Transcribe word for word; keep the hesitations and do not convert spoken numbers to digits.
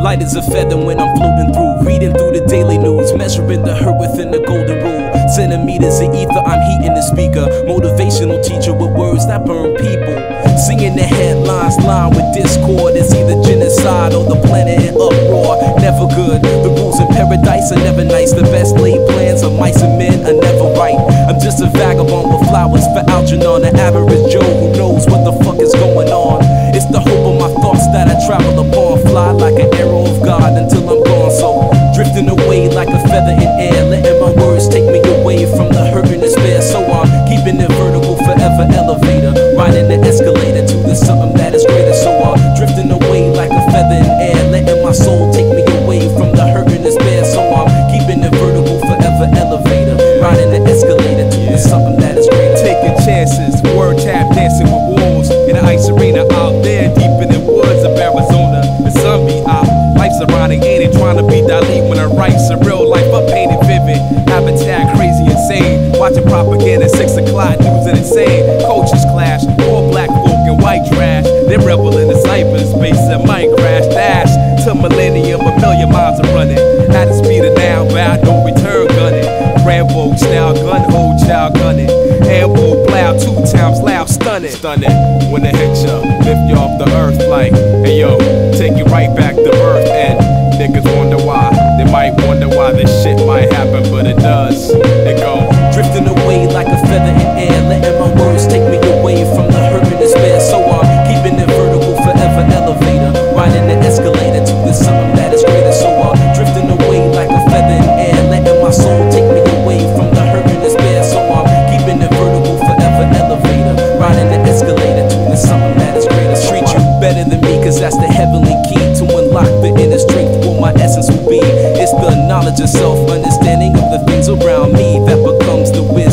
Light as a feather when I'm floating through, reading through the daily news, measuring the hurt within the golden rule. Centimeters of ether, I'm heating the speaker. Motivational teacher with words that burn people. Singing the headlines, line with discord. It's either genocide or the planet in uproar. Never good, the rules in paradise are never nice. The best laid plans of mice and men are never right. I'm just a vagabond with flowers for Algernon, an average Joe who knows what the fuck is going on. It's the hope of my thoughts that I travel upon. Fly like an arrow of God until I'm gone. So drifting away like a feather in air, letting my words take me away from the hurt and despair. So I'm keeping it vertical, forever elevator, riding the escalator to the something that is greater. So I'm drifting away like a feather in air, letting my soul take me away from the hurt and despair. So I'm keeping it vertical, forever elevator, riding the escalator to the something that is greater. Taking chances, word tap dancing with wolves in the ice arena out there deep in the woods of Arizona. The sun be out, life's ironic, ain't it? Trying to be Dali when I write surreal life, I painted vivid. Habitat crazy, insane. Watching propaganda, six o'clock news and insane. Cultures clash, all black folk and white trash. They rebel in the cyberspace that might crash. Dash to millennium, a million miles are running. At the speed of now, bound, no return gunning. Rambo style gun, hold child gunning. Ambo plow, two times loud, stunning. Stunning, when it hits ya, lift you off the earth like, hey yo, take you right back to earth. And niggas wonder why, they might wonder why this shit might happen, but it does. It go drifting away like a feather in air, letting my words take me away from the hurt and despair. So I'm keeping it vertical, forever elevator, riding the escalator to the something that is greater. So I'm drifting away like a feather in air, letting my soul take me away from the hurt and despair. So I'm keeping it vertical, forever elevator, riding the escalator to the something that is greater. Treat you better than me, cause that's the heavenly key to unlock the inner strength. What my essence will be, it's the knowledge of self, understanding of the things around me that becomes the wisdom.